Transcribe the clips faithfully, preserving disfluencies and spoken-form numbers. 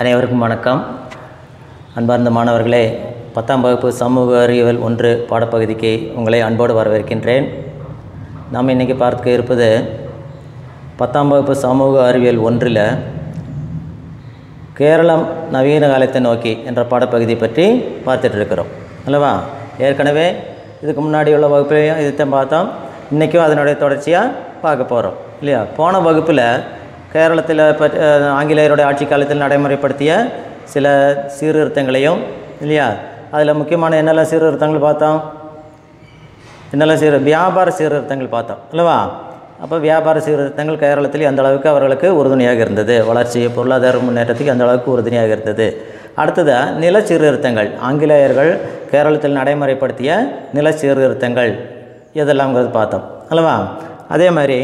அனைவருக்கும் வணக்கம். அன்பார்ந்த மாணவர்களே, பத்தாம் வகுப்பு சமூக அறிவியல் ஒன்று பாடப்பகுதிக்கு உங்களை அன்போடு வரவேற்கின்றேன். நாம் இன்றைக்கி பார்க்க இருப்பது பத்தாம் வகுப்பு சமூக அறிவியல் ஒன்றில் கேரளம் நவீன காலத்தை நோக்கி என்ற பாடப்பகுதி பற்றி பார்த்துட்டு இருக்கிறோம் அல்லவா? ஏற்கனவே இதுக்கு முன்னாடி உள்ள வகுப்புலையும் இதைத்தான் பார்த்தோம். இன்றைக்கும் அதனுடைய தொடர்ச்சியாக பார்க்க போகிறோம் இல்லையா? போன வகுப்பில் கேரளத்தில் பற்றி ஆங்கிலேயருடைய ஆட்சி காலத்தில் நடைமுறைப்படுத்திய சில சீர்திருத்தங்களையும் இல்லையா, அதில் முக்கியமான என்னெல்லாம் சீர்திருத்தங்கள் பார்த்தோம், என்னெல்லாம் சீர் வியாபார சீர்திருத்தங்கள் பார்த்தோம் அல்லவா? அப்போ வியாபார சீர்திருத்தங்கள் கேரளத்தில் அந்த அளவுக்கு அவர்களுக்கு உறுதுணையாக இருந்தது, வளர்ச்சி பொருளாதார முன்னேற்றத்துக்கு அந்த அளவுக்கு உறுதுணையாக இருந்தது. அடுத்தது நில சீர்திருத்தங்கள், ஆங்கிலேயர்கள் கேரளத்தில் நடைமுறைப்படுத்திய நில சீர்திருத்தங்கள் இதெல்லாம்ங்கிறது பார்த்தோம் அல்லவா? அதே மாதிரி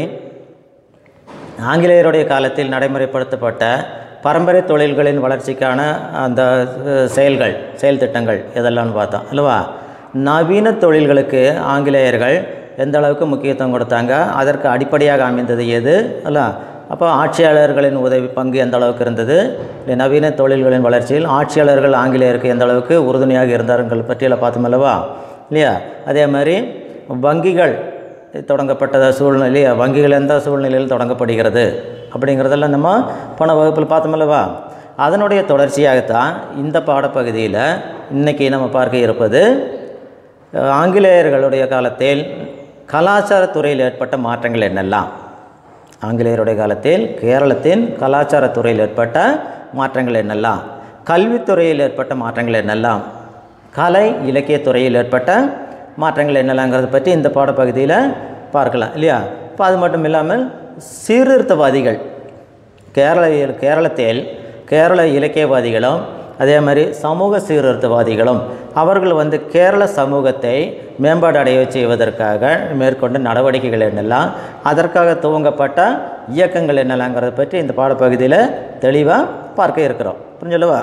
ஆங்கிலேயருடைய காலத்தில் நடைமுறைப்படுத்தப்பட்ட பரம்பரை தொழில்களின் வளர்ச்சிக்கான அந்த செயல்கள் செயல் திட்டங்கள் இதெல்லாம் பார்த்தோம் அல்லவா? நவீன தொழில்களுக்கு ஆங்கிலேயர்கள் எந்த அளவுக்கு முக்கியத்துவம் கொடுத்தாங்க, அதற்கு அடிப்படையாக அமைந்தது எது அல்ல? அப்போ ஆட்சியாளர்களின் உதவி பங்கு எந்த அளவுக்கு இருந்தது, இல்லை நவீன தொழில்களின் வளர்ச்சியில் ஆட்சியாளர்கள் ஆங்கிலேயருக்கு எந்த அளவுக்கு உறுதுணையாக இருந்தார்கள் பற்றியெல்லாம் பார்த்தோம் அல்லவா இல்லையா? அதே மாதிரி வங்கிகள் தொடங்கப்பட்ட சூழ்நிலை, வங்கிகள் எந்த சூழ்நிலையில் தொடங்கப்படுகிறது அப்படிங்கிறதெல்லாம் நம்ம போன வகுப்பில் பார்த்தோம் அல்லவா? அதனுடைய தொடர்ச்சியாகத்தான் இந்த பாடப்பகுதியில் இன்றைக்கி நம்ம பார்க்க இருப்பது ஆங்கிலேயர்களுடைய காலத்தில் கலாச்சாரத்துறையில் ஏற்பட்ட மாற்றங்கள் என்னெல்லாம், ஆங்கிலேயருடைய காலத்தில் கேரளத்தின் கலாச்சாரத்துறையில் ஏற்பட்ட மாற்றங்கள் என்னெல்லாம், கல்வித்துறையில் ஏற்பட்ட மாற்றங்கள் என்னெல்லாம், கலை இலக்கியத்துறையில் ஏற்பட்ட மாற்றங்கள் என்னெல்லாங்கிறத பற்றி இந்த பாடப்பகுதியில் பார்க்கலாம் இல்லையா? இப்போ அது மட்டும் இல்லாமல் சீர்திருத்தவாதிகள், கேரள கேரளத்தில் கேரள இலக்கியவாதிகளும் அதே மாதிரி சமூக சீர்திருத்தவாதிகளும் அவர்கள் வந்து கேரள சமூகத்தை மேம்பாடு அடைய செய்வதற்காக மேற்கொண்ட நடவடிக்கைகள் என்னெல்லாம், அதற்காக துவங்கப்பட்ட இயக்கங்கள் என்னெல்லாங்கிறத பற்றி இந்த பாடப்பகுதியில் தெளிவாக பார்க்க இருக்கிறோம். புரிஞ்சல்லவா?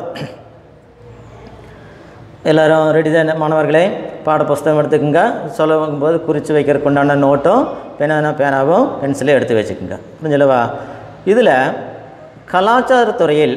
எல்லோரும் ரெடி தான் மாணவர்களே? பாட புஸ்தகம் எடுத்துக்கோங்க. சொல்லும் போது குறித்து வைக்கிறதுக்கு உண்டான நோட்டும் பேனா பேனாவும் பென்சிலே எடுத்து வச்சுக்கோங்க. புரிஞ்சல்லவா? இதில் கலாச்சாரத்துறையில்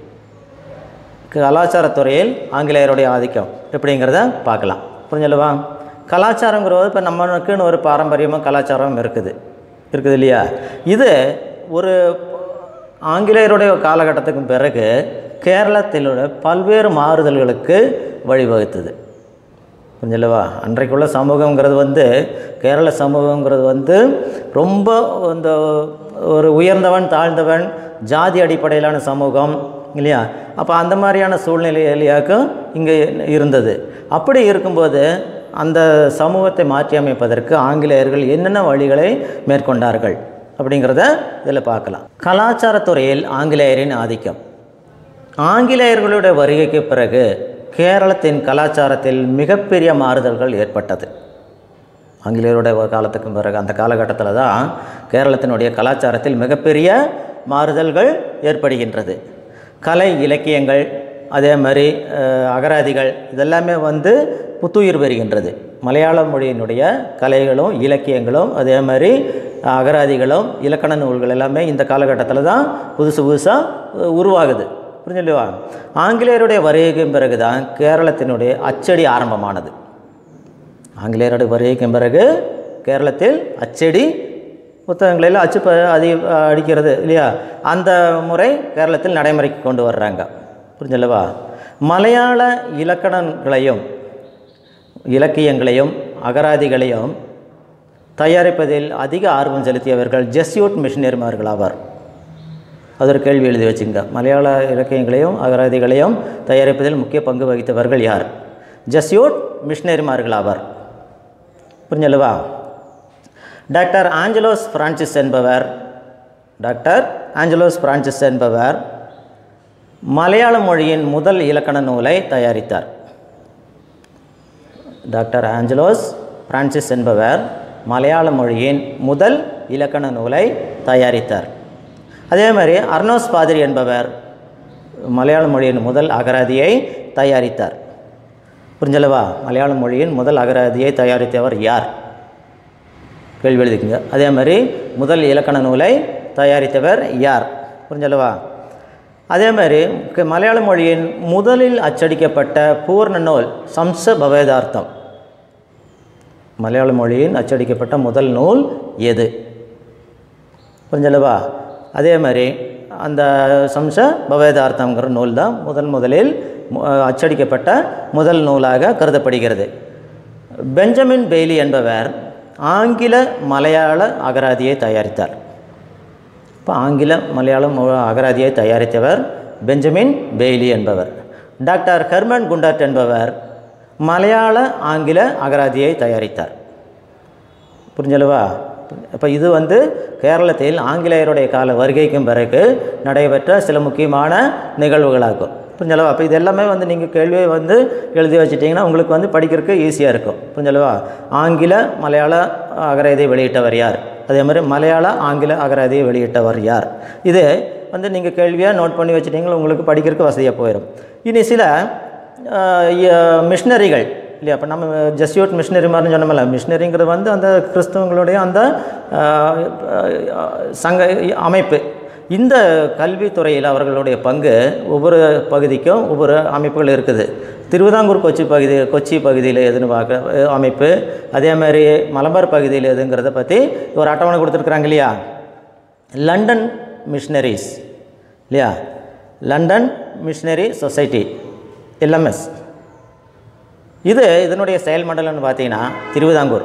கலாச்சாரத்துறையில் ஆங்கிலேயருடைய ஆதிக்கம் எப்படிங்கிறத பார்க்கலாம். புரிஞ்சல்லவா? கலாச்சாரங்கிறது இப்போ நம்மளுக்குன்னு ஒரு பாரம்பரியமும் கலாச்சாரம் இருக்குது இருக்குது இல்லையா? இது ஒரு ஆங்கிலேயருடைய காலகட்டத்துக்கு பிறகு கேரளத்திலுள்ள பல்வேறு மாறுதல்களுக்கு வழிவகுத்தது. புரிஞ்சல்லவா? அன்றைக்குள்ள சமூகங்கிறது வந்து கேரள சமூகங்கிறது வந்து ரொம்ப இந்த ஒரு உயர்ந்தவன் தாழ்ந்தவன் ஜாதி அடிப்படையிலான சமூகம் இல்லையா? அப்போ அந்த மாதிரியான சூழ்நிலையாக்கும் இங்கே இருந்தது. அப்படி இருக்கும்போது அந்த சமூகத்தை மாற்றி அமைப்பதற்கு ஆங்கிலேயர்கள் என்னென்ன வழிகளை மேற்கொண்டார்கள் அப்படிங்கிறத இதில் பார்க்கலாம். கலாச்சாரத்துறையில் ஆங்கிலேயரின் ஆதிக்கம். ஆங்கிலேயர்களுடைய வருகைக்கு பிறகு கேரளத்தின் கலாச்சாரத்தில் மிகப்பெரிய மாறுதல்கள் ஏற்பட்டது. ஆங்கிலேயருடைய காலத்துக்கு பிறகு அந்த காலகட்டத்தில் தான் கேரளத்தினுடைய கலாச்சாரத்தில் மிகப்பெரிய மாறுதல்கள் ஏற்படுகின்றது. கலை இலக்கியங்கள் அதே மாதிரி அகராதிகள் இதெல்லாமே வந்து புத்துயிர் பெறுகின்றது. மலையாள மொழியினுடைய கலைகளும் இலக்கியங்களும் அதே மாதிரி அகராதிகளும் இலக்கண நூல்கள் எல்லாமே இந்த காலகட்டத்தில் தான் புதுசு புதுசாக உருவாகுது. புரிஞ்சுல்லவா? ஆங்கிலேயருடைய வருகைக்கு பிறகு தான் கேரளத்தினுடைய அச்சடி ஆரம்பமானது. ஆங்கிலேயருடைய வருகைக்கு பிறகு கேரளத்தில் அச்சடி புத்தகங்களில் அச்சு அதி அடிக்கிறது இல்லையா? அந்த முறை கேரளத்தில் நடைமுறைக்கு கொண்டு வர்றாங்க. புரிஞ்சல்லவா? மலையாள இலக்கணங்களையும் இலக்கியங்களையும் அகராதிகளையும் தயாரிப்பதில் அதிக ஆர்வம் செலுத்தியவர்கள் ஜெஸ்யூட் மிஷினரிமார்கள் ஆவார். அது ஒரு கேள்வி எழுதி வச்சுங்க. மலையாள இலக்கியங்களையும் அகராதிகளையும் தயாரிப்பதில் முக்கிய பங்கு வகித்தவர்கள் யார்? ஜெஸ்யூட் மிஷினரிமார்கள் ஆவார். புரிஞ்சல்லவா? டாக்டர் ஆஞ்சலோஸ் பிரான்சிஸ் என்பவர் டாக்டர் ஆஞ்சலோஸ் பிரான்சிஸ் என்பவர் மலையாள மொழியின் முதல் இலக்கண நூலை தயாரித்தார். டாக்டர் ஆஞ்சலோஸ் பிரான்சிஸ் என்பவர் மலையாள மொழியின் முதல் இலக்கண நூலை தயாரித்தார். அதே மாதிரி அர்னோஸ் பாதிரி என்பவர் மலையாள மொழியின் முதல் அகராதியை தயாரித்தார். புரிஞ்சல்லவா? மலையாள மொழியின் முதல் அகராதியை தயாரித்தவர் யார்? கேள்வி எழுதிக்குங்க. அதே மாதிரி முதல் இலக்கண நூலை தயாரித்தவர் யார்? புரிஞ்சல்லவா? அதே மாதிரி மலையாள மொழியின் முதலில் அச்சடிக்கப்பட்ட பூர்ண நூல் சம்ச பவேதார்த்தம். மலையாள மொழியின் அச்சடிக்கப்பட்ட முதல் நூல் எது? புரிஞ்சலவா? அதே மாதிரி அந்த சம்ச பவேதார்த்தங்கிற நூல் தான் முதல் முதலில் அச்சடிக்கப்பட்ட முதல் நூலாக கருதப்படுகிறது. பெஞ்சமின் பெய்லி என்பவர் ஆங்கில மலையாள அகராதியை தயாரித்தார். இப்போ ஆங்கில மலையாளம் அகராதியை தயாரித்தவர் பெஞ்சமின் பெய்லி என்பவர். டாக்டர் ஹெர்மன் குண்டர்ட் என்பவர் மலையாள ஆங்கில அகராதியை தயாரித்தார். புரிஞ்சலவா? இப்போ இது வந்து கேரளத்தில் ஆங்கிலேயருடைய கால வருகைக்கும் பிறகு நடைபெற்ற சில முக்கியமான நிகழ்வுகளாகும். புரிஞ்சலவா? அப்போ இது எல்லாமே வந்து நீங்கள் கேள்வியை வந்து எழுதி வச்சிட்டிங்கன்னா உங்களுக்கு வந்து படிக்கிறதுக்கு ஈஸியாக இருக்கும். புரிஞ்சலவா? ஆங்கில மலையாள அகராதியை வெளியிட்டவர் யார்? அதே மாதிரி மலையாள ஆங்கில அகராதியை வெளியிட்டவர் யார்? இது வந்து நீங்கள் கேள்வியாக நோட் பண்ணி வச்சுட்டிங்கன்னா உங்களுக்கு படிக்கிறதுக்கு வசதியாக போயிடும். இனி சில மிஷினரிகள் இல்லையா? அப்போ நம்ம ஜெஸ்யூட் மிஷினரி மாதிரின்னு சொன்னோம்ல, மிஷினரிங்கிறது வந்து அந்த கிறிஸ்தவங்களுடைய அந்த சங்க அமைப்பு. இந்த கல்வித்துறையில் அவர்களுடைய பங்கு ஒவ்வொரு பகுதிக்கும் ஒவ்வொரு அமைப்புகள் இருக்குது. திருவிதாங்கூர் கொச்சி பகுதி கொச்சி பகுதியில் எதுன்னு பார்க்க அமைப்பு, அதே மாதிரி மலபார் பகுதியில் எதுங்கிறத பற்றி ஒரு அட்டவணை கொடுத்துருக்குறாங்க இல்லையா? லண்டன் மிஷினரிஸ் இல்லையா? London missionary society LMS. இது இதனுடைய செயல் மண்டலம்னு பார்த்தீங்கன்னா திருவிதாங்கூர்.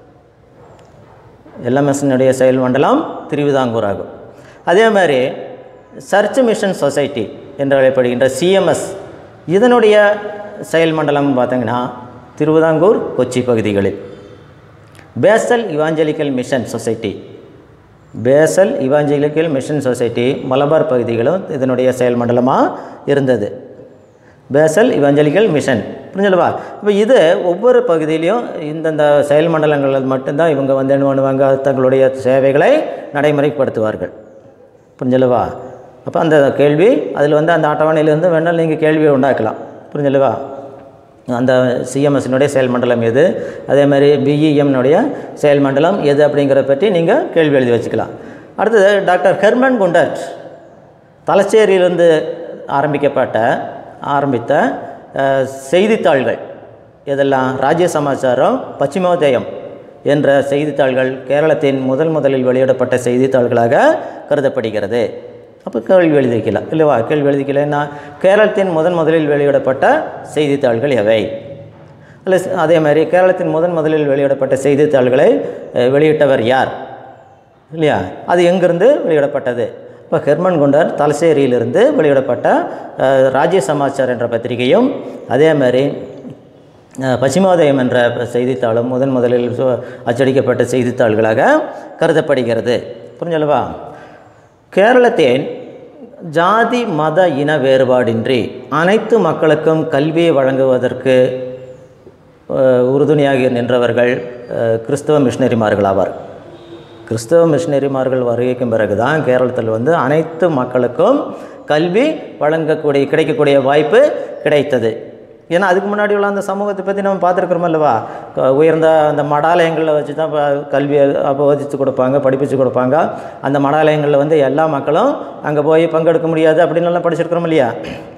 எல்எம்எஸ்னுடைய செயல் மண்டலம் திருவிதாங்கூர் ஆகும். அதே மாதிரி சர்ச் மிஷன் சொசைட்டி என்று அழைக்கப்படுகின்ற சிஎம்எஸ், இதனுடைய செயல் மண்டலம் பார்த்தீங்கன்னா திருவிதாங்கூர் கொச்சி பகுதிகளில். Basel Evangelical Mission Society, Basel Evangelical Mission Society Malabar பகுதிகளும் இதனுடைய செயல் மண்டலமாக இருந்தது. Basel Evangelical Mission. புரிஞ்சலவா? இப்போ இது ஒவ்வொரு பகுதியிலையும் இந்தந்த செயல் மண்டலங்களில் மட்டும்தான் இவங்க வந்து என்ன பண்ணுவாங்க, தங்களுடைய சேவைகளை நடைமுறைப்படுத்துவார்கள். புரிஞ்சலவா? அப்போ அந்த கேள்வி அதில் வந்து அந்த அட்டவணையிலேருந்து வேணால் நீங்கள் கேள்வியை உண்டாக்கலாம். புரிஞ்சலவா? அந்த சிஎம்எஸ்னுடைய செயல் மண்டலம் எது, அதே மாதிரி பிஇஎம்னுடைய செயல் மண்டலம் எது அப்படிங்கிறத பற்றி நீங்கள் கேள்வி எழுதி வச்சுக்கலாம். அடுத்தது டாக்டர் ஹெர்மன் குண்டர்ட் தலச்சேரியிலிருந்து ஆரம்பிக்கப்பட்ட ஆரம்பித்த செய்தித்தாள்கள் இதெல்லாம் ராஜ்ய சமாச்சாரம், பச்சிமோதயம் என்ற செய்தித்தாள்கள் கேரளத்தின் முதல் முதலில் வெளியிடப்பட்ட செய்தித்தாள்களாக கருதப்படுகிறது. அப்போ கேள்வி எழுதி வைக்கலாம் இல்லைவா? கேள்வி எழுதி வைக்கலன்னா கேரளத்தின் முதன் முதலில் வெளியிடப்பட்ட செய்தித்தாள்கள் எவை? இல்லை அதே மாதிரி கேரளத்தின் முதன் முதலில் வெளியிடப்பட்ட செய்தித்தாள்களை வெளியிட்டவர் யார் இல்லையா? அது எங்கிருந்து வெளியிடப்பட்டது? இப்போ ஹெர்மன் குண்டர் தலசேரியிலிருந்து வெளியிடப்பட்ட ராஜ்ய சமாச்சார் என்ற பத்திரிகையும், அதே மாதிரி பச்சிமோதயம் என்ற செய்தித்தாளும் முதன் முதலில் அச்சடிக்கப்பட்ட செய்தித்தாள்களாக கருதப்படுகிறது. புரிஞ்சலவா? கேரளத்தின் ஜாதி மத இன வேறுபாடின்றி அனைத்து மக்களுக்கும் கல்வியை வழங்குவதற்கு உறுதுணையாக நின்றவர்கள் கிறிஸ்தவ மிஷினரிமார்கள் ஆவார். கிறிஸ்தவ மிஷினரிமார்கள் வருகைக்கும் பிறகு தான் கேரளத்தில் வந்து அனைத்து மக்களுக்கும் கல்வி வழங்கக்கூடிய கிடைக்கக்கூடிய வாய்ப்பு கிடைத்தது. ஏன்னா அதுக்கு முன்னாடி உள்ள அந்த சமூகத்தை பற்றி நம்ம பார்த்துருக்குறோம் அல்லவா? உயர்ந்த அந்த மடாலயங்களில் வச்சு தான் கல்வியை போதித்து கொடுப்பாங்க, படிப்பிச்சு கொடுப்பாங்க. அந்த மடாலயங்களில் வந்து எல்லா மக்களும் அங்கே போய் பங்கெடுக்க முடியாது அப்படின்லாம் படிச்சிருக்கிறோம் இல்லையா?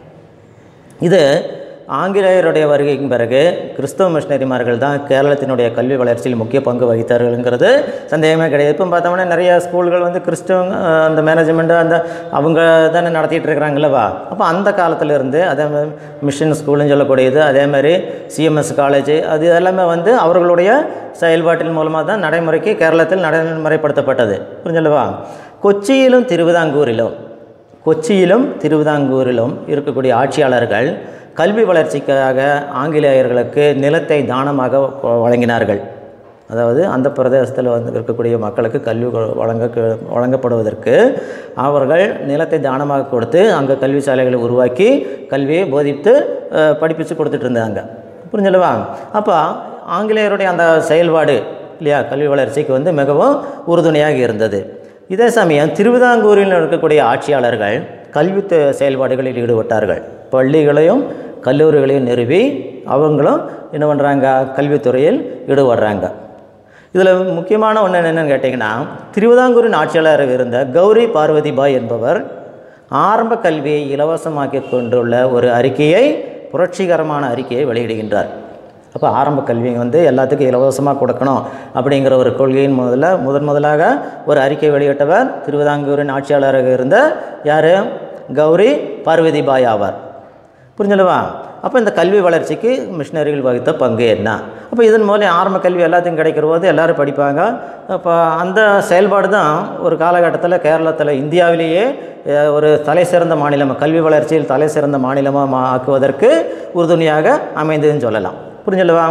இது ஆங்கிலேயருடைய வருகைக்கு பிறகு கிறிஸ்தவ மிஷினரிமார்கள் தான் கேரளத்தினுடைய கல்வி வளர்ச்சியில் முக்கிய பங்கு வகித்தார்கள்ங்கிறது சந்தேகமே கிடையாது. இப்போ பார்த்தோம்னா நிறைய ஸ்கூல்கள் வந்து கிறிஸ்தவ அந்த மேனேஜ்மெண்ட்டு அந்த அவங்க தானே நடத்திட்டு இருக்கிறாங்களவா? அப்போ அந்த காலத்திலிருந்து அதே மிஷன் ஸ்கூல்னு சொல்லக்கூடியது, அதே மாதிரி சிஎம்எஸ் காலேஜ், அது எல்லாமே வந்து அவர்களுடைய செயல்பாட்டின் மூலமாக தான் நடைமுறைக்கு கேரளத்தில் நடைமுறைப்படுத்தப்பட்டது. புரிஞ்சல்லவா? கொச்சியிலும் திருவிதாங்கூரிலும் கொச்சியிலும் திருவிதாங்கூரிலும் இருக்கக்கூடிய ஆட்சியாளர்கள் கல்வி வளர்ச்சிக்காக ஆங்கிலேயர்களுக்கு நிலத்தை தானமாக வழங்கினார்கள். அதாவது அந்த பிரதேசத்தில் வந்து இருக்கக்கூடிய மக்களுக்கு கல்வி வழங்க வழங்கப்படுவதற்கு அவர்கள் நிலத்தை தானமாக கொடுத்து அங்கே கல்வி சாலைகளை உருவாக்கி கல்வியை போதித்து படிப்பித்து கொடுத்துட்டு இருந்தாங்க. புரிஞ்சல்லவா? அப்போ ஆங்கிலேயருடைய அந்த செயல்பாடு இல்லையா கல்வி வளர்ச்சிக்கு வந்து மிகவும் உறுதுணையாக இருந்தது. இதே சமயம் திருவிதாங்கூரில் இருக்கக்கூடிய ஆட்சியாளர்கள் கல்வி செயல்பாடுகளில் ஈடுபட்டார்கள். பள்ளிகளையும் கல்லூரிகளையும் நிறுவி அவங்களும் என்ன பண்ணுறாங்க, கல்வித்துறையில் ஈடுபடுறாங்க. இதில் முக்கியமான ஒன்று என்னென்னு கேட்டிங்கன்னா, திருவிதாங்கூரின் ஆட்சியாளராக இருந்த கௌரி பார்வதி பாய் என்பவர் ஆரம்ப கல்வியை இலவசமாக்கி கொண்டுள்ள ஒரு அறிக்கையை, புரட்சிகரமான அறிக்கையை வெளியிடுகின்றார். அப்போ ஆரம்ப கல்வி வந்து எல்லாத்துக்கும் இலவசமாக கொடுக்கணும் அப்படிங்கிற ஒரு கொள்கையின் முதல்ல முதன் முதலாக ஒரு அறிக்கை வெளியிட்டவர் திருவிதாங்கூரின் ஆட்சியாளராக இருந்த யார்? கௌரி பார்வதிபாய் ஆவார். புரிஞ்சலவா? அப்போ இந்த கல்வி வளர்ச்சிக்கு மிஷினரிகள் வகித்த பங்கு என்ன? அப்போ இதன் மூலம் ஆரம்ப கல்வி எல்லாத்தையும் கிடைக்கிற போது எல்லோரும் படிப்பாங்க. அப்போ அந்த செயல்பாடு தான் ஒரு காலகட்டத்தில் கேரளத்தில் இந்தியாவிலேயே ஒரு தலை சிறந்த மாநிலம், கல்வி வளர்ச்சியில் தலை சிறந்த மாநிலமாக ஆக்குவதற்கு உறுதுணையாக அமைந்ததுன்னு சொல்லலாம். புரிஞ்சலவா?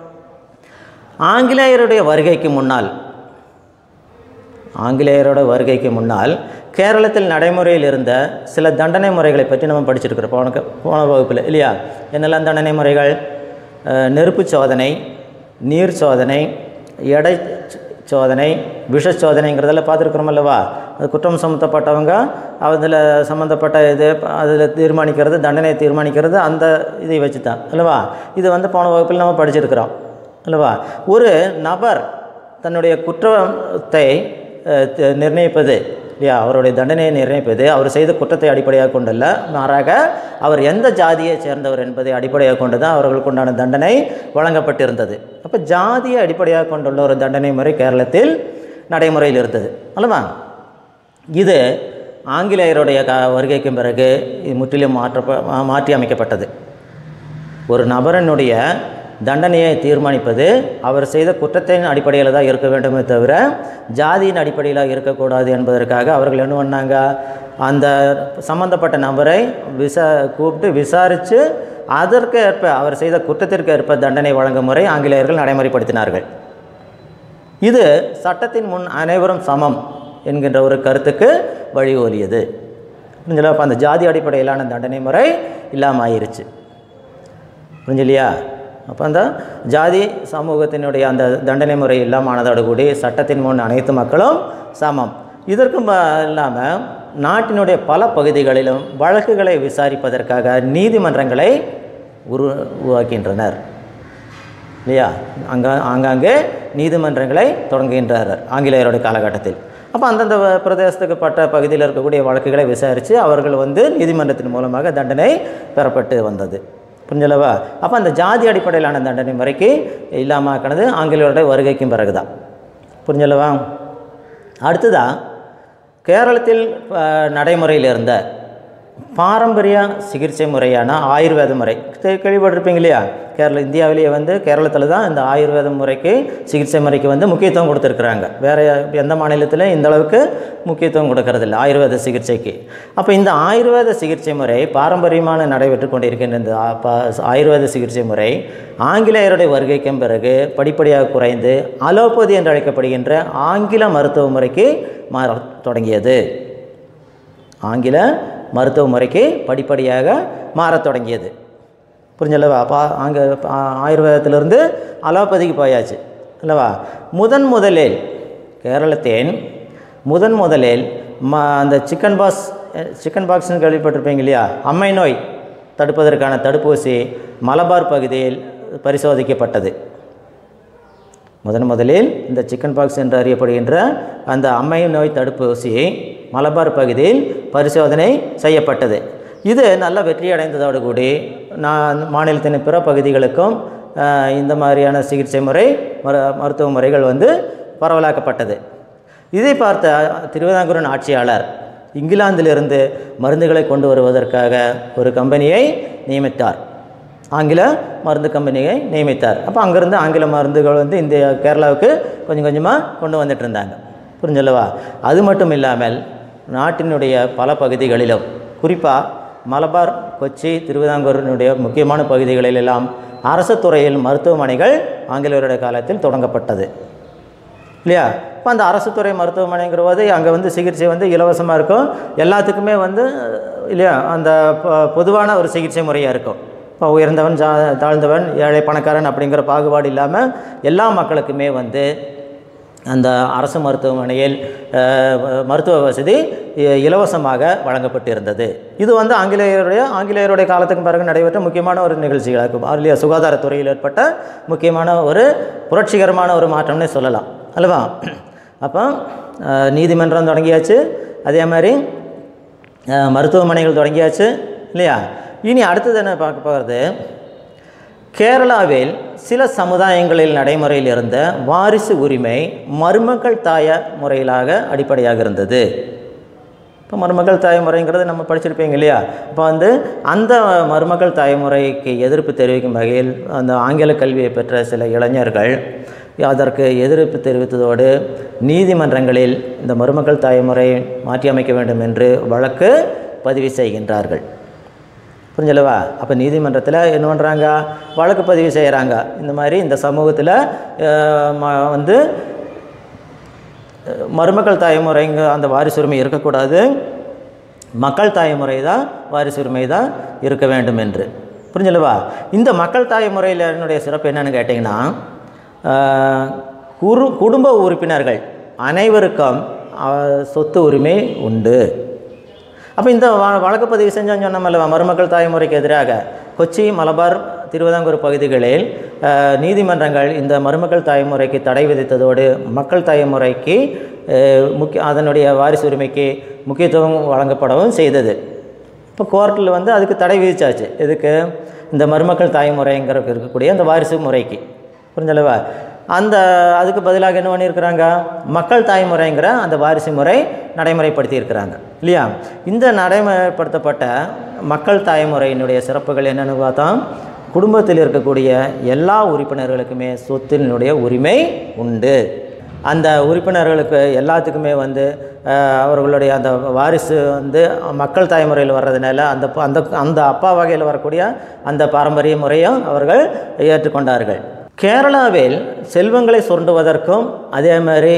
ஆங்கிலேயருடைய வருகைக்கு முன்னால் ஆங்கிலேயரோட வருகைக்கு முன்னால் கேரளத்தில் நடைமுறையில் இருந்த சில தண்டனை முறைகளை பற்றி நம்ம படிச்சிருக்கிறோம் போன போன வகுப்பில் இல்லையா? என்னெல்லாம் தண்டனை முறைகள்? நெருப்பு சோதனை, நீர் சோதனை, எடை சோதனை, விஷ சோதனைங்கிறதெல்லாம் பார்த்துருக்குறோம் அல்லவா? அது குற்றம் சம்மந்தப்பட்டவங்க அதில் சம்மந்தப்பட்ட இது அதில் தீர்மானிக்கிறது, தண்டனை தீர்மானிக்கிறது அந்த இதை வச்சு தான் அல்லவா? இது வந்து போன வகுப்பில் நம்ம படிச்சிருக்கிறோம் அல்லவா? ஒரு நபர் தன்னுடைய குற்றத்தை நிர்ணயிப்பது இல்லையா, அவருடைய தண்டனையை நிர்ணயிப்பது அவர் செய்த குற்றத்தை அடிப்படையாக கொண்டல்ல, மாறாக அவர் எந்த ஜாதியை சேர்ந்தவர் என்பதை அடிப்படையாக கொண்டு தான் அவர்களுக்கு உண்டான தண்டனை வழங்கப்பட்டிருந்தது. அப்போ ஜாதியை அடிப்படையாக கொண்டுள்ள ஒரு தண்டனை முறை கேரளத்தில் நடைமுறையில் இருந்தது அல்லவா? இது ஆங்கிலேயருடைய க வருகைக்கு பிறகு முற்றிலும் மாற்ற மாற்றி அமைக்கப்பட்டது. ஒரு நபரனுடைய தண்டனையை தீர்மானிப்பது அவர் செய்த குற்றத்தின் அடிப்படையில் தான் இருக்க வேண்டுமே தவிர ஜாதியின் அடிப்படையில் இருக்கக்கூடாது என்பதற்காக அவர்கள் என்ன பண்ணாங்க? அந்த சம்பந்தப்பட்ட நபரை விசா கூப்பிட்டு விசாரித்து அதற்கு ஏற்ப அவர் செய்த குற்றத்திற்கு ஏற்ப தண்டனை வழங்கும் முறை ஆங்கிலேயர்கள் நடைமுறைப்படுத்தினார்கள். இது சட்டத்தின் முன் அனைவரும் சமம் என்கின்ற ஒரு கருத்துக்கு வழிகோலியது. புரிஞ்சல? அப்போ அந்த ஜாதி அடிப்படையிலான தண்டனை முறை இல்லாமல் ஆயிடுச்சு. புரிஞ்சலையா? அப்போ அந்த ஜாதி சமூகத்தினுடைய அந்த தண்டனை முறை இல்லாமனதோடு கூடி சட்டத்தின் முன் அனைத்து மக்களும் சமம். இதற்கும் இல்லாமல் நாட்டினுடைய பல பகுதிகளிலும் வழக்குகளை விசாரிப்பதற்காக நீதிமன்றங்களை உரு உருவாக்கின்றனர் இல்லையா? அங்கே ஆங்காங்கே நீதிமன்றங்களை தொடங்குகின்றார் ஆங்கிலேயருடைய காலகட்டத்தில். அப்போ அந்தந்த பிரதேசத்துக்கு பட்ட பகுதியில் இருக்கக்கூடிய வழக்குகளை விசாரித்து அவர்கள் வந்து நீதிமன்றத்தின் மூலமாக தண்டனை பெறப்பட்டு வந்தது. புரிஞ்சலவா? அப்போ அந்த ஜாதி அடிப்படையிலான தண்டனை முறைக்கு இல்லாமக்கினது ஆங்கிலேயருடைய வருகைக்கும் பிறகு தான். புரிஞ்சலவா? அடுத்ததான் கேரளத்தில் நடைமுறையில் இருந்த பாரம்பரிய சிகிச்சை முறையான ஆயுர்வேத முறை கேள்விப்பட்டிருப்பீங்க இல்லையா? கேரள இந்தியாவிலேயே வந்து கேரளத்தில் தான் இந்த ஆயுர்வேத முறைக்கு சிகிச்சை முறைக்கு வந்து முக்கியத்துவம் கொடுத்துருக்குறாங்க. வேறு எந்த மாநிலத்தில் இந்த அளவுக்கு முக்கியத்துவம் கொடுக்கறதில்ல ஆயுர்வேத சிகிச்சைக்கு. அப்போ இந்த ஆயுர்வேத சிகிச்சை முறை பாரம்பரியமான நடைபெற்று கொண்டிருக்கின்ற இந்த ஆயுர்வேத சிகிச்சை முறை ஆங்கிலேயருடைய வருகைக்கும் பிறகு படிப்படியாக குறைந்து அலோபதி என்று அழைக்கப்படுகின்ற ஆங்கில மருத்துவ முறைக்கு மாற தொடங்கியது. ஆங்கில மருத்துவ முறைக்கு படிப்படியாக மாறத் தொடங்கியது. புரிஞ்சல்லவா? அப்போ அங்கே ஆயுர்வேதத்திலிருந்து அலோபதிக்கு போயாச்சு அல்லவா? முதன் முதலில் கேரளத்தின் முதன் முதலில் ம அந்த சிக்கன் பாக்ஸ் சிக்கன் பாக்ஸ்ன்னு கேள்விப்பட்டிருப்பீங்க இல்லையா? அம்மை நோய் தடுப்பதற்கான தடுப்பூசி மலபார் பகுதியில் பரிசோதிக்கப்பட்டது. முதன் முதலில் இந்த சிக்கன் பாக்ஸ் என்று அறியப்படுகின்ற அந்த அம்மை நோய் தடுப்பூசி மலபார் பகுதியில் பரிசோதனை செய்யப்பட்டது. இது நல்ல வெற்றி அடைந்ததோடு கூடி நான் மாநிலத்தின் பிற பகுதிகளுக்கும் இந்த மாதிரியான சிகிச்சை முறை மருத்துவ முறைகள் வந்து பரவலாக்கப்பட்டது. இதை பார்த்த திருவிதாங்கூரின் ஆட்சியாளர் இங்கிலாந்திலிருந்து மருந்துகளை கொண்டு வருவதற்காக ஒரு கம்பெனியை நியமித்தார். ஆங்கில மருந்து கம்பெனியை நியமித்தார். அப்போ அங்கேருந்து ஆங்கில மருந்துகள் வந்து இந்த கேரளாவுக்கு கொஞ்சம் கொஞ்சமாக கொண்டு வந்துட்டு இருந்தாங்க. புரிஞ்சல்லவா? அது மட்டும் இல்லாமல் நாட்டினுடைய பல பகுதிகளிலும் குறிப்பாக மலபார், கொச்சி, திருவிதாங்கூரினுடைய முக்கியமான பகுதிகளிலெல்லாம் அரசு துறையில் மருத்துவமனைகள் ஆங்கிலேயருடைய காலத்தில் தொடங்கப்பட்டது இல்லையா? இப்போ அந்த அரசு துறை மருத்துவமனைங்கிற போது அங்கே வந்து சிகிச்சை வந்து இலவசமாக இருக்கும், எல்லாத்துக்குமே வந்து இல்லையா? அந்த பொதுவான ஒரு சிகிச்சை முறையாக இருக்கும். இப்போ உயர்ந்தவன் ஜா தாழ்ந்தவன் ஏழை பணக்காரன் அப்படிங்கிற பாகுபாடு இல்லாமல் எல்லா மக்களுக்குமே வந்து அந்த அரசு மருத்துவமனையில் மருத்துவ வசதி இலவசமாக வழங்கப்பட்டிருந்தது. இது வந்து ஆங்கிலேயருடைய ஆங்கிலேயருடைய காலத்துக்கு பிறகு நடைபெற்ற முக்கியமான ஒரு நிகழ்ச்சிகளாகும். அதுலேயே சுகாதாரத்துறையில் ஏற்பட்ட முக்கியமான ஒரு புரட்சிகரமான ஒரு மாற்றம்னே சொல்லலாம் அல்லவா? அப்போ நீதிமன்றம் தொடங்கியாச்சு. அதே மாதிரி மருத்துவமனைகள் தொடங்கியாச்சு இல்லையா. இனி அடுத்தது என்ன பார்க்க போகிறது, கேரளாவில் சில சமுதாயங்களில் நடைமுறையில் இருந்த வாரிசு உரிமை மருமக்கள் தாய முறையிலாக அடிப்படையாக இருந்தது. இப்போ மருமக்கள் தாய்முறைங்கிறது நம்ம படிச்சிருப்பீங்க இல்லையா. இப்போ வந்து அந்த மருமக்கள் தாய்முறைக்கு எதிர்ப்பு தெரிவிக்கும் வகையில் அந்த ஆங்கில கல்வியை பெற்ற சில இளைஞர்கள் அதற்கு எதிர்ப்பு தெரிவித்ததோடு நீதிமன்றங்களில் இந்த மருமக்கள் தாய்முறை மாற்றி அமைக்க வேண்டும் என்று வழக்கு பதிவு செய்கின்றார்கள். புரிஞ்சலவா. அப்போ நீதிமன்றத்தில் என்ன பண்ணுறாங்க, வழக்கு பதிவு செய்கிறாங்க. இந்த மாதிரி இந்த சமூகத்தில் வந்து மருமக்கள் தாய்முறைங்க அந்த வாரிசுரிமை இருக்கக்கூடாது, மக்கள் தாய்முறை தான் வாரிசுரிமை தான் இருக்க வேண்டும் என்று. புரிஞ்சலவா. இந்த மக்கள் தாய்முறையில் என்னுடைய சிறப்பு என்னென்னு கேட்டிங்கன்னா, குரு குடும்ப உறுப்பினர்கள் அனைவருக்கும் சொத்து உரிமை உண்டு. அப்போ இந்த வழக்கு பதிவு செஞ்சோன்னு சொன்னோம்ல, மருமக்கள் தாய்முறைக்கு எதிராக கொச்சி, மலபார், திருவிதாங்கூர் பகுதிகளில் நீதிமன்றங்கள் இந்த மருமக்கள் தாய்முறைக்கு தடை விதித்ததோடு மக்கள் தாய்முறைக்கு முக்கிய அதனுடைய வாரிசு உரிமைக்கு முக்கியத்துவம் வழங்கப்படவும் செய்தது. இப்போ கோர்ட்டில் வந்து அதுக்கு தடை விதிச்சாச்சு. இதுக்கு இந்த மருமக்கள் தாய்முறைங்கிற இருக்கக்கூடிய அந்த வாரிசு முறைக்கு. புரிஞ்சளவா. அந்த அதுக்கு பதிலாக என்ன பண்ணியிருக்கிறாங்க, மக்கள் தாய்முறைங்கிற அந்த வாரிசு முறை நடைமுறைப்படுத்தி இருக்கிறாங்க இல்லையா. இந்த நடைமுறைப்படுத்தப்பட்ட மக்கள் தாய்முறையினுடைய சிறப்புகள் என்னென்னு பார்த்தா, குடும்பத்தில் இருக்கக்கூடிய எல்லா உறுப்பினர்களுக்குமே சொத்தினுடைய உரிமை உண்டு. அந்த உறுப்பினர்களுக்கு எல்லாத்துக்குமே வந்து அவர்களுடைய அந்த வாரிசு வந்து மக்கள் தாய்முறையில் வர்றதுனால அந்த அந்த அந்த அப்பா வகையில் வரக்கூடிய அந்த பாரம்பரிய முறையும் அவர்கள் ஏற்றுக்கொண்டார்கள். கேரளாவில் செல்வங்களை சுரண்டுவதற்கும் அதே மாதிரி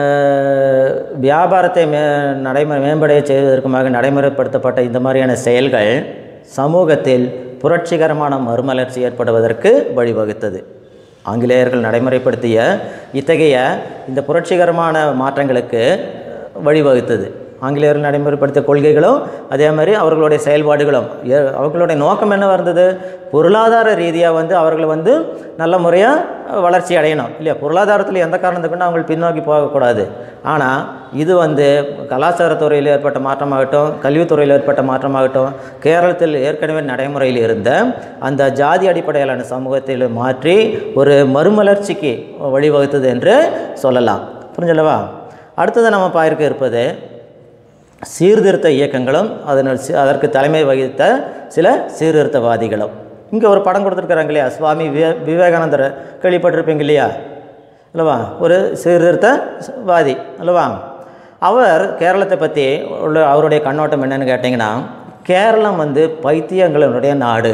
வியாபாரத்தை மே நடைமுறை மேம்படைய செய்வதற்குமாக நடைமுறைப்படுத்தப்பட்ட இந்த மாதிரியான செயல்கள் சமூகத்தில் புரட்சிகரமான மறுமலர்ச்சி ஏற்படுவதற்கு வழிவகுத்தது. ஆங்கிலேயர்கள் நடைமுறைப்படுத்திய இத்தகைய இந்த புரட்சிகரமான மாற்றங்களுக்கு வழிவகுத்தது. ஆங்கிலேயர்கள் நடைமுறைப்படுத்திய கொள்கைகளும் அதே மாதிரி அவர்களுடைய செயல்பாடுகளும் அவர்களுடைய நோக்கம் என்னவாக இருந்தது, பொருளாதார ரீதியாக வந்து அவர்கள் வந்து நல்ல முறையாக வளர்ச்சி அடையணும் இல்லையா. பொருளாதாரத்தில் எந்த காரணத்துக்குன்னு அவங்க பின்னோக்கி போகக்கூடாது. ஆனால் இது வந்து கலாச்சாரத்துறையில் ஏற்பட்ட மாற்றமாகட்டும், கல்வித்துறையில் ஏற்பட்ட மாற்றமாகட்டும், கேரளத்தில் ஏற்கனவே நடைமுறையில் இருந்த அந்த ஜாதி அடிப்படையிலான சமூகத்தில் மாற்றி ஒரு மறுமலர்ச்சிக்கு வழிவகுத்தது என்று சொல்லலாம். புரிஞ்சல்லவா. அடுத்தது நம்ம பார்க்க இருப்பது சீர்திருத்த இயக்கங்களும் அதனால் அதற்கு தலைமை வகித்த சில சீர்திருத்தவாதிகளும். இங்கே ஒரு படம் கொடுத்துருக்குறாங்க இல்லையா, சுவாமி விவே விவேகானந்தர் கேள்விப்பட்டிருப்பீங்க இல்லையா அல்லவா, ஒரு சீர்திருத்தவாதி அல்லவா. அவர் கேரளத்தை பற்றி உள்ள அவருடைய கண்ணோட்டம் என்னென்னு கேட்டிங்கன்னா, கேரளம் வந்து பைத்தியங்களுடைய நாடு,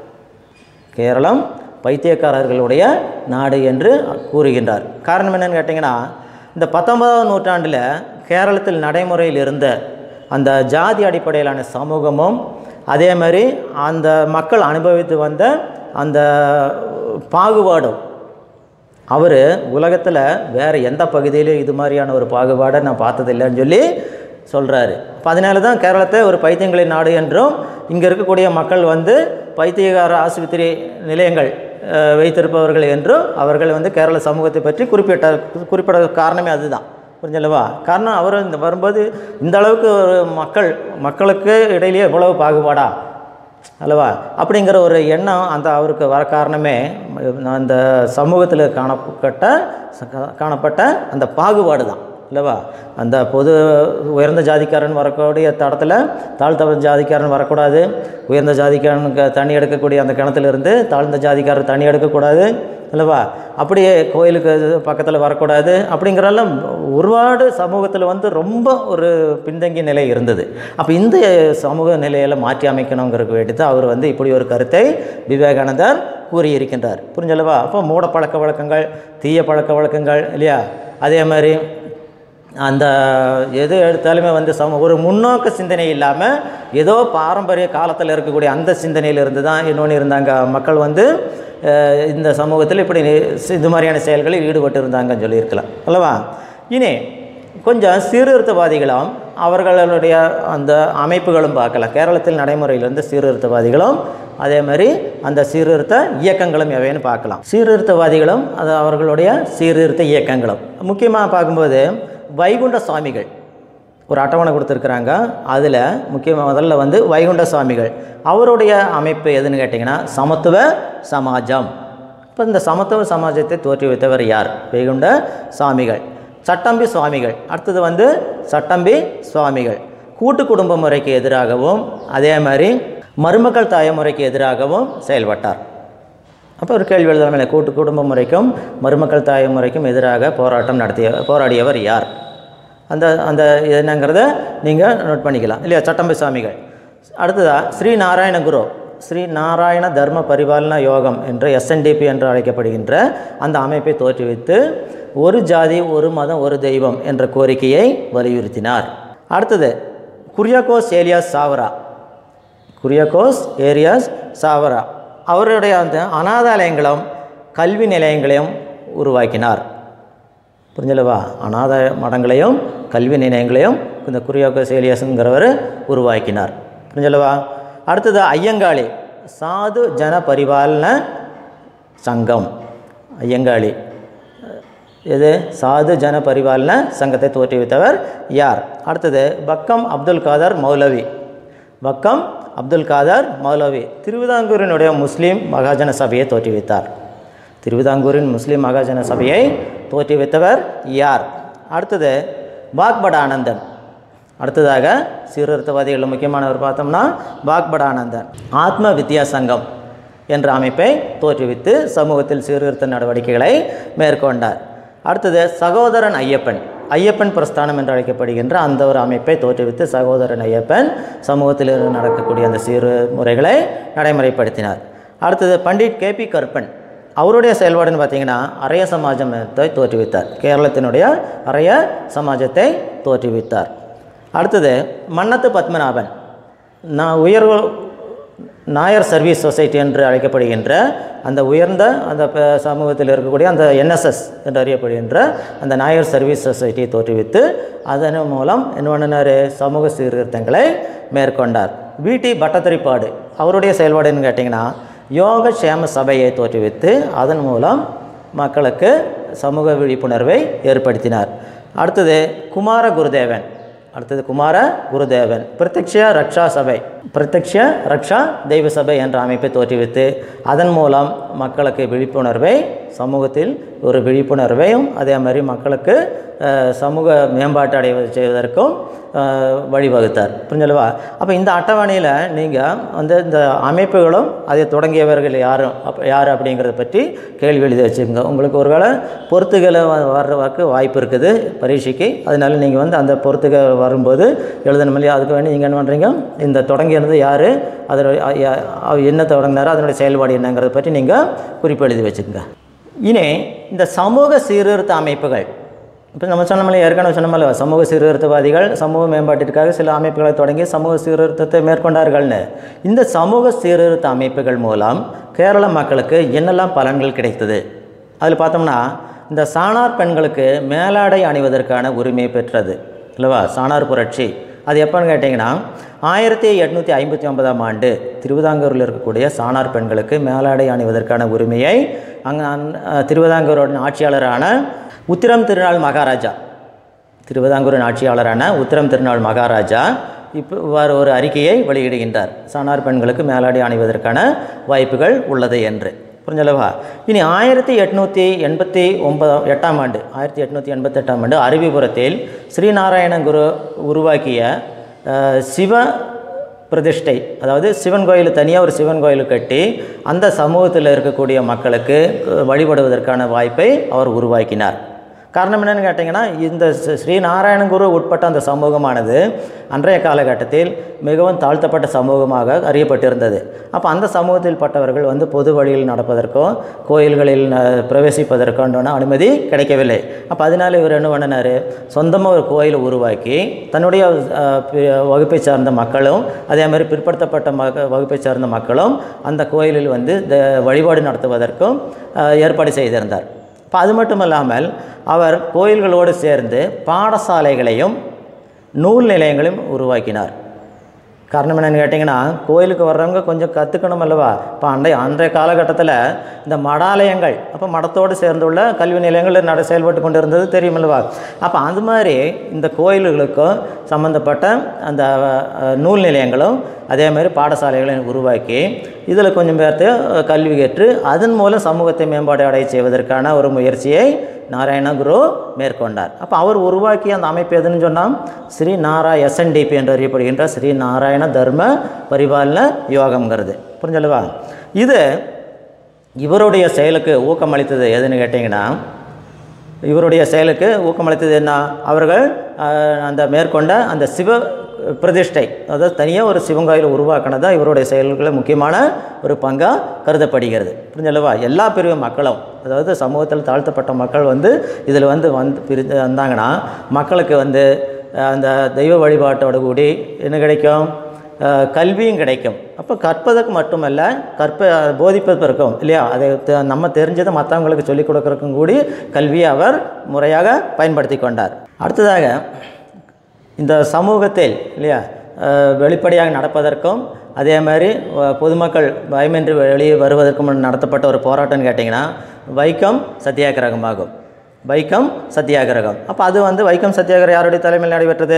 கேரளம் பைத்தியக்காரர்களுடைய நாடு என்று கூறுகின்றார். காரணம் என்னென்னு கேட்டிங்கன்னா, இந்த பத்தொன்பதாம் நூற்றாண்டில் கேரளத்தில் நடைமுறையில் இருந்த அந்த ஜாதி அடிப்படையிலான சமூகமும் அதே மாதிரி அந்த மக்கள் அனுபவித்து வந்த அந்த பாகுபாடும், அவர் உலகத்தில் வேறு எந்த பகுதியிலும் இது மாதிரியான ஒரு பாகுபாடை நான் பார்த்ததில்லைன்னு சொல்லி சொல்கிறாரு. அப்போ அதனால தான் கேரளத்தை ஒரு பைத்தியங்களின் நாடு என்றும், இங்கே இருக்கக்கூடிய மக்கள் வந்து பைத்தியகார ஆஸ்பத்திரி நிலையங்கள் வைத்திருப்பவர்கள் என்றும் அவர்கள் வந்து கேரள சமூகத்தை பற்றி குறிப்பிட்ட குறிப்பிட காரணமே அதுதான். புரிஞ்சல்லவா. காரணம் அவர் இந்த வரும்போது இந்த அளவுக்கு ஒரு மக்கள் மக்களுக்கு இடையிலேயே எவ்வளவு பாகுபாடா அல்லவா அப்படிங்கிற ஒரு எண்ணம் அந்த அவருக்கு வர காரணமே அந்த சமூகத்தில் காணப்பட்ட காணப்பட்ட அந்த பாகுபாடு தான் இல்லவா. அந்த பொது உயர்ந்த ஜாதிக்காரன் வரக்கூடிய தடத்தில் தாழ்த்த ஜாதிக்காரன் வரக்கூடாது, உயர்ந்த ஜாதிக்காரனுக்கு தண்ணி எடுக்கக்கூடிய அந்த கிணத்துலேருந்து தாழ்ந்த ஜாதிக்காரர் தண்ணி எடுக்கக்கூடாது இல்லவா, அப்படியே கோயிலுக்கு பக்கத்தில் வரக்கூடாது அப்படிங்கிறெல்லாம் ஒருபாடு சமூகத்தில் வந்து ரொம்ப ஒரு பின்தங்கிய நிலை இருந்தது. அப்போ இந்த சமூக நிலையில் மாற்றி அமைக்கணுங்கிறதுக்கு வேண்டி தான் அவர் வந்து இப்படி ஒரு கருத்தை விவேகானந்தர் கூறியிருக்கின்றார். புரிஞ்சல்லவா. அப்போ மூட பழக்க வழக்கங்கள், தீய பழக்க வழக்கங்கள் இல்லையா, அதே மாதிரி அந்த எது எடுத்தாலுமே வந்து சம ஒரு முன்னோக்க சிந்தனை இல்லாமல் ஏதோ பாரம்பரிய காலத்தில் இருக்கக்கூடிய அந்த சிந்தனையில் இருந்து தான் இன்னொன்று இருந்தாங்க மக்கள் வந்து இந்த சமூகத்தில் இப்படி இது மாதிரியான செயல்களில் ஈடுபட்டு இருந்தாங்கன்னு சொல்லியிருக்கலாம் அல்லவா. இனி கொஞ்சம் சீர்திருத்தவாதிகளும் அவர்களுடைய அந்த அமைப்புகளும் பார்க்கலாம். கேரளத்தில் நடைமுறையில் இருந்த சீர்திருத்தவாதிகளும் அதே மாதிரி அந்த சீர்திருத்த இயக்கங்களும் எவைன்னு பார்க்கலாம். சீர்திருத்தவாதிகளும் அது அவர்களுடைய சீர்திருத்த இயக்கங்களும் முக்கியமாக பார்க்கும்போது வைகுண்ட சுவாமிகள் ஒரு அட்டவணை கொடுத்துருக்குறாங்க. அதில் முக்கியமாக முதல்ல வந்து வைகுண்ட சுவாமிகள் அவருடைய அமைப்பு எதுன்னு கேட்டிங்கன்னா சமத்துவ சமாஜம். இப்போ இந்த சமத்துவ சமாஜத்தை தோற்றுவித்தவர் யார்? வைகுண்ட சுவாமிகள். சட்டம்பி சுவாமிகள் அடுத்தது வந்து சட்டம்பி சுவாமிகள் கூட்டு குடும்ப முறைக்கு எதிராகவும் அதே மாதிரி மருமக்கள் தாய முறைக்கு எதிராகவும் செயல்பட்டார். அப்போ ஒரு கேள்வி எழுதலாமே, கூட்டு குடும்ப முறைக்கும் மருமக்கள் தாய முறைக்கும் எதிராக போராட்டம் நடத்திய போராடியவர் யார்? அந்த அந்த என்னங்கிறத நீங்கள் நோட் பண்ணிக்கலாம் இல்லையா? சட்டம்பி சுவாமிகள். அடுத்ததாக ஸ்ரீ நாராயண குரு ஸ்ரீ நாராயண தர்ம பரிபாலன யோகம் என்று எஸ்என்டிபி என்று அழைக்கப்படுகின்ற அந்த அமைப்பை தோற்றுவித்து ஒரு ஜாதி ஒரு மதம் ஒரு தெய்வம் என்ற கோரிக்கையை வலியுறுத்தினார். அடுத்தது குரியாகோஸ் ஏலியாஸ் சாவரா குரியாகோஸ் ஏரியாஸ் சாவரா அவருடைய அந்த அநாதாலயங்களும் கல்வி நிலையங்களையும் உருவாக்கினார். புரிஞ்சலவா? அநாத மடங்களையும் கல்வி நிலையங்களையும் இந்த குரியாகோஸ் ஏலியாஸுங்கிறவர் உருவாக்கினார். புரிஞ்சலவா? அடுத்தது ஐயங்காளி சாது ஜன பரிபாலன சங்கம். ஐயங்காளி இது சாது ஜன பரிபாலன சங்கத்தை தோற்றுவித்தவர் யார்? அடுத்தது பக்கம் அப்துல் காதர் மௌலவி. பக்கம் அப்துல் காதர் மௌலவி திருவிதாங்கூரினுடைய முஸ்லீம் மகாஜன சபையை தோற்றுவித்தார். திருவிதாங்கூரின் முஸ்லீம் மகாஜன சபையை தோற்றுவித்தவர் யார்? அடுத்தது பாக்படானந்தன். அடுத்ததாக சீர்திருத்தவாதிகள் முக்கியமானவர் பார்த்தோம்னா பாக்படானந்தன் ஆத்ம வித்யா சங்கம் என்ற அமைப்பை தோற்றுவித்து சமூகத்தில் சீர்திருத்த நடவடிக்கைகளை மேற்கொண்டார். அடுத்தது சகோதரன் ஐயப்பன் ஐயப்பன் பிரஸ்தானம் என்று அழைக்கப்படுகின்ற அந்த ஒரு அமைப்பை தோற்றுவித்து சகோதரன் ஐயப்பன் சமூகத்தில் நடக்கக்கூடிய அந்த சீர்முறைகளை நடைமுறைப்படுத்தினார். அடுத்தது பண்டிட் கே பி கருப்பன் அவருடைய செயல்பாடுன்னு பார்த்திங்கன்னா அரைய சமாஜத்தை தோற்றுவித்தார். கேரளத்தினுடைய அரைய சமாஜத்தை தோற்றுவித்தார். அடுத்தது மன்னத்து பத்மநாபன் நான் உயர்வு நாயர் சர்வீஸ் சொசைட்டி என்று அழைக்கப்படுகின்ற அந்த உயர்ந்த அந்த சமூகத்தில் இருக்கக்கூடிய அந்த என்எஸ்எஸ் என்று அறியப்படுகின்ற அந்த நாயர் சர்வீஸ் சொசைட்டியை தோற்றுவித்து அதன் மூலம் என்ன பண்ணினார்? சமூக சீர்திருத்தங்களை மேற்கொண்டார். விடி பட்டத்திரிப்பாடு அவருடைய செயல்பாடுன்னு கேட்டிங்கன்னா யோக சேம சபையை தோற்றுவித்து அதன் மூலம் மக்களுக்கு சமூக விழிப்புணர்வை ஏற்படுத்தினார். அடுத்தது குமார குருதேவன் அடுத்தது குமார குருதேவன் பிரத்யக்ஷ ரக்ஷா சபை பிரத்யக்ஷ ரக்ஷா தெய்வ சபை என்ற அமைப்பை தோற்றுவித்து அதன் மூலம் மக்களுக்கு விழிப்புணர்வை சமூகத்தில் ஒரு விழிப்புணர்வையும் அதே மாதிரி மக்களுக்கு சமூக மேம்பாட்டு அடைவது செய்வதற்கும் வழிவகுத்தார். புரிஞ்சலவா? அப்போ இந்த அட்டவணையில் நீங்கள் வந்து இந்த அமைப்புகளும் அதை தொடங்கியவர்கள் யாரும் அப் யார் அப்படிங்கிறத பற்றி கேள்வி எழுதி வச்சுக்கோங்க. உங்களுக்கு ஒரு வேளை பொறுத்துகளை வர்றதுக்கு வாய்ப்பு இருக்குது பரீட்சைக்கு. அதனால நீங்கள் வந்து அந்த பொறுத்துக வரும்போது எழுதணும் இல்லையா? அதுக்கு வேண்டி நீங்கள் என்ன பண்ணுறீங்க? இந்த தொடங்கியிருந்தது யார், அதனுடைய என்ன தொடங்கினாரோ அதனுடைய செயல்பாடு என்னங்கிறத பற்றி நீங்கள் குறிப்பு எழுதி வச்சுக்கோங்க. இனி இந்த சமூக சீர்திருத்த அமைப்புகள் இப்போ நம்ம சொன்னோம்ல, ஏற்கனவே சொன்னோம்ல, சமூக சீர்திருத்தவாதிகள் சமூக மேம்பாட்டிற்காக சில அமைப்புகளை தொடங்கி சமூக சீர்திருத்தத்தை மேற்கொண்டார்கள்னு. இந்த சமூக சீர்திருத்த அமைப்புகள் மூலம் கேரள மக்களுக்கு என்னெல்லாம் பலன்கள் கிடைத்தது அதில் பார்த்தோம்னா இந்த சாணார் பெண்களுக்கு மேலாடை அணிவதற்கான உரிமை பெற்றது இல்லைவா? சாணார் புரட்சி அது எப்போன்னு கேட்டிங்கன்னா ஆயிரத்தி எட்நூற்றி ஐம்பத்தி ஒன்பதாம் ஆண்டு திருவிதாங்கூரில் இருக்கக்கூடிய சாணார் பெண்களுக்கு மேலாடை அணிவதற்கான உரிமையை அங்கே திருவிதாங்கூரோட ஆட்சியாளரான உத்திரம் திருநாள் மகாராஜா திருவிதாங்கூரின் ஆட்சியாளரான உத்திரம் திருநாள் மகாராஜா இப்போ இவ்வாறு ஒரு அறிக்கையை வெளியிடுகின்றார். சாணார் பெண்களுக்கு மேலாடை அணிவதற்கான வாய்ப்புகள் உள்ளது என்று. புரிஞ்சளவா? இனி ஆயிரத்தி எட்நூற்றி எண்பத்தி ஒன்பதாம் எட்டாம் ஆண்டு ஆயிரத்தி எட்நூற்றி எண்பத்தி எட்டாம் ஆண்டு அருவிபுரத்தில் ஸ்ரீநாராயண குரு உருவாக்கிய சிவ பிரதிஷ்டை, அதாவது சிவன் கோயில், தனியாக ஒரு சிவன் கோயில் கட்டி அந்த சமூகத்தில் இருக்கக்கூடிய மக்களுக்கு வழிபடுவதற்கான வாய்ப்பை அவர் உருவாக்கினார். காரணம் என்னென்னு கேட்டிங்கன்னா இந்த ஸ்ரீநாராயண குரு உட்பட்ட அந்த சமூகமானது அன்றைய காலகட்டத்தில் மிகவும் தாழ்த்தப்பட்ட சமூகமாக அறியப்பட்டிருந்தது. அப்போ அந்த சமூகத்தில் பட்டவர்கள் வந்து பொது வழியில் நடப்பதற்கோ கோயில்களில் பிரவேசிப்பதற்கோ அனுமதி கிடைக்கவில்லை. அப்போ அதனால இவர் என்ன பண்ணினார்? சொந்தமாக ஒரு கோயிலை உருவாக்கி தன்னுடைய வகுப்பை சார்ந்த மக்களும் அதே மாதிரி பிற்படுத்தப்பட்ட மக வகுப்பை சார்ந்த மக்களும் அந்த கோயிலில் வந்து வழிபாடு நடத்துவதற்கும் ஏற்பாடு செய்திருந்தார். இப்போ அது மட்டும் இல்லாமல் அவர் கோயில்களோடு சேர்ந்து பாடசாலைகளையும் நூல் நிலையங்களையும் உருவாக்கினார். காரணம் என்னென்னு கேட்டிங்கன்னா, கோயிலுக்கு வர்றவங்க கொஞ்சம் கற்றுக்கணும் அல்லவா. இப்போ அன்றைய அன்றைய காலகட்டத்தில் இந்த மடாலயங்கள், அப்போ மடத்தோடு சேர்ந்துள்ள கல்வி நிலையங்கள் நட செயல்பட்டு கொண்டு இருந்தது தெரியும் அல்லவா. அப்போ அது மாதிரி இந்த கோயில்களுக்கும் சம்மந்தப்பட்ட அந்த நூல் நிலையங்களும் அதே மாதிரி பாடசாலைகளையும் உருவாக்கி இதில் கொஞ்சம் பேர்த்து கல்வி கற்று அதன் மூலம் சமூகத்தை மேம்பாடு அடைய செய்வதற்கான ஒரு முயற்சியை நாராயண குரு மேற்கொண்டார். அப்போ அவர் உருவாக்கிய அந்த அமைப்பு எதுன்னு சொன்னால் ஸ்ரீ நாரா எஸ்என்டிபி என்று அறியப்படுகின்ற ஸ்ரீ நாராயண தர்ம பரிபாலன யோகம்ங்கிறது. புரிஞ்சல்லவா. இது இவருடைய செயலுக்கு ஊக்கமளித்தது எதுன்னு கேட்டிங்கன்னா, இவருடைய செயலுக்கு ஊக்கமளித்தது என்ன, அவர்கள் அந்த மேற்கொண்ட அந்த சிவ பிரதிஷ்டை, அதாவது தனியாக ஒரு சிவன் கோயில் உருவாக்கினதா இவருடைய செயல்களில் முக்கியமான ஒரு பங்காக கருதப்படுகிறது. புரிஞ்சல்லவா. எல்லா பிரிவு மக்களும், அதாவது சமூகத்தில் தாழ்த்தப்பட்ட மக்கள் வந்து இதில் வந்து வந்து பிரி வந்தாங்கன்னா மக்களுக்கு வந்து அந்த தெய்வ வழிபாட்டோடு கூடி என்ன கிடைக்கும், கல்வியும் கிடைக்கும். அப்போ கற்பதற்கு மட்டுமல்ல, கற்ப போதிப்பதற்கும் இல்லையா, அதை நம்ம தெரிஞ்சதை மற்றவங்களுக்கு சொல்லிக் கொடுக்கறதுக்கும் கூடி கல்வியை அவர் முறையாக பயன்படுத்தி கொண்டார். அடுத்ததாக இந்த சமூகத்தில் இல்லையா வெளிப்படையாக நடப்பதற்கும் அதே மாதிரி பொதுமக்கள் பயமின்றி வெளியே வருவதற்கும் நடத்தப்பட்ட ஒரு போராட்டம்னு கேட்டிங்கன்னா வைக்கம் சத்தியாகிரகமாகும். வைக்கம் சத்தியாகிரகம். அப்போ அது வந்து வைக்கம் சத்தியாகிரகம் யாருடைய தலைமையில் நடைபெற்றது,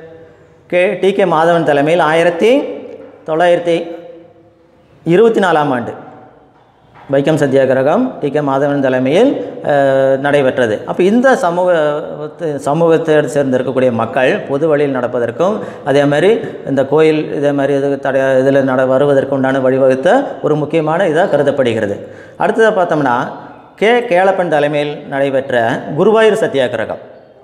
கே டி கே மாதவன் தலைமையில் ஆயிரத்தி தொள்ளாயிரத்தி இருபத்தி நாலாம் ஆண்டு வைக்கம் சத்தியாகிரகம் டி கே மாதவன் தலைமையில் நடைபெற்றது. அப்போ இந்த சமூக சமூகத்தை சேர்ந்து இருக்கக்கூடிய மக்கள் பொது வழியில் நடப்பதற்கும் அதே மாதிரி இந்த கோயில் இதே மாதிரி இது தடை இதில் நட வருவதற்கு உண்டான வழிவகுத்த ஒரு முக்கியமான இதாக கருதப்படுகிறது. அடுத்ததாக பார்த்தோம்னா கே கேளப்பன் தலைமையில் நடைபெற்ற குருவாயூர் சத்தியாகிரகம்.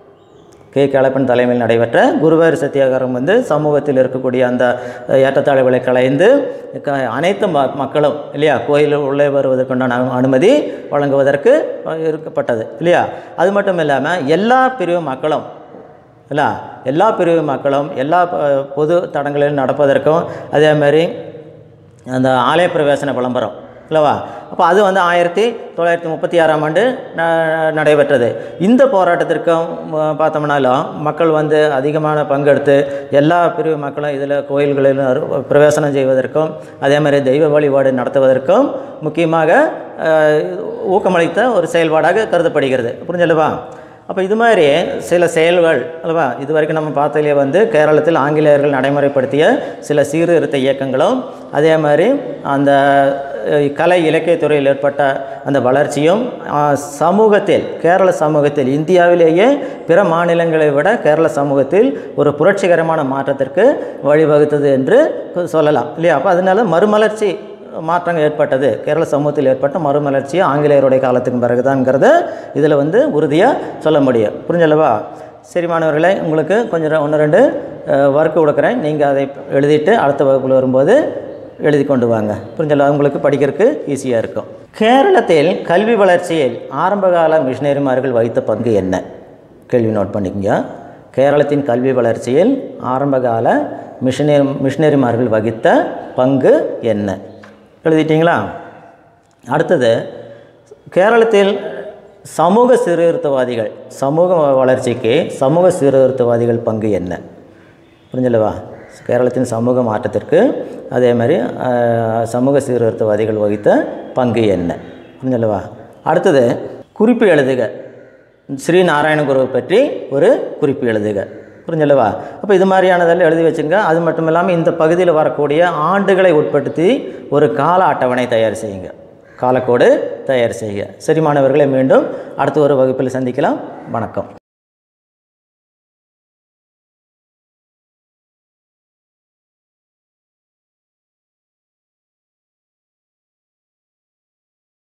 கே கேளப்பன் தலைமையில் நடைபெற்ற குருவாயூர் சத்தியாகிரகம் வந்து சமூகத்தில் இருக்கக்கூடிய அந்த ஏற்றத்தாழ்வுகளை களைந்து அனைத்து ம மக்களும் இல்லையா கோயில் உள்ளே வருவதற்குண்டான அனுமதி வழங்குவதற்கு இருக்கப்பட்டது இல்லையா. அது மட்டும் இல்லாமல் எல்லா பிரிவு மக்களும் இல்லை எல்லா பிரிவு மக்களும் எல்லா பொது தடங்களிலும் நடப்பதற்கும் அதே மாதிரி அந்த ஆலய பிரவேசன விளம்பரம் இல்லவா. அப்போ அது வந்து ஆயிரத்தி தொள்ளாயிரத்தி முப்பத்தி ஆறாம் ஆண்டு ந நடைபெற்றது. இந்த போராட்டத்திற்கும் பார்த்தோம்னாலும் மக்கள் வந்து அதிகமான பங்கெடுத்து எல்லா பிரிவு மக்களும் இதில் கோயில்களில் பிரவேசனம் செய்வதற்கும் அதே மாதிரி தெய்வ வழிபாடு நடத்துவதற்கும் முக்கியமாக ஊக்கமளித்த ஒரு செயல்பாடாக கருதப்படுகிறது. புரிஞ்சல்லவா. அப்போ இது மாதிரி சில செயல்கள் அல்லவா இது வரைக்கும் நம்ம பார்த்ததுலேயே வந்து கேரளத்தில் ஆங்கிலேயர்கள் நடைமுறைப்படுத்திய சில சீர்திருத்த இயக்கங்களும் அதே மாதிரி அந்த கலை இலக்கியத்துறையில் ஏற்பட்ட அந்த வளர்ச்சியும் சமூகத்தில் கேரள சமூகத்தில் இந்தியாவிலேயே பிற மாநிலங்களை விட கேரள சமூகத்தில் ஒரு புரட்சிகரமான மாற்றத்திற்கு வழிவகுத்தது என்று சொல்லலாம் இல்லையா. அப்போ அதனால மறுமலர்ச்சி மாற்றங்கள் ஏற்பட்டது. கேரள சமூகத்தில் ஏற்பட்ட மறுமலர்ச்சி ஆங்கிலேயருடைய காலத்துக்கு பிறகுதான்ங்கிறத இதில் வந்து உறுதியாக சொல்ல முடியும். புரிஞ்சல்லவா. சரி மாணவர்களே, உங்களுக்கு கொஞ்சம் ஒன்று ரெண்டு ஒர்க்கு கொடுக்குறேன். நீங்கள் அதை எழுதிட்டு அடுத்த வகுப்பில் வரும்போது எழுதி கொண்டு வாங்க. புரிஞ்சல்லவா. உங்களுக்கு படிக்கிறதுக்கு ஈஸியாக இருக்கும். கேரளத்தில் கல்வி வளர்ச்சியில் ஆரம்பகால மிஷினரிமார்கள் வகித்த பங்கு என்ன? கேள்வி நோட் பண்ணிக்கோங்க. கேரளத்தின் கல்வி வளர்ச்சியில் ஆரம்பகால மிஷினரி மிஷினரிமார்கள் வகித்த பங்கு என்ன? எழுதிட்டிங்களா? அடுத்தது கேரளத்தில் சமூக சீர்திருத்தவாதிகள் சமூக வளர்ச்சிக்கு சமூக சீர்திருத்தவாதிகள் பங்கு என்ன? புரிஞ்சல்லவா. கேரளத்தின் சமூக மாற்றத்திற்கு அதே மாதிரி சமூக சீர்திருத்தவாதிகள் வகித்த பங்கு என்ன? புரிஞ்சல்லவா. அடுத்தது குறிப்பு எழுதுக. ஸ்ரீ நாராயணகுருவை பற்றி ஒரு குறிப்பு எழுதுக. புரிஞ்சல்லவா. அப்போ இது மாதிரியானதெல்லாம் எழுதி வச்சுங்க. அது மட்டும் இல்லாமல் இந்த பகுதியில் வரக்கூடிய ஆண்டுகளை உட்படுத்தி ஒரு கால அட்டவணை தயார் செய்யுங்க, காலக்கோடு தயார் செய்யுங்க. சரி மாணவர்களை, மீண்டும் அடுத்த ஒரு வகுப்பில் சந்திக்கலாம். வணக்கம்.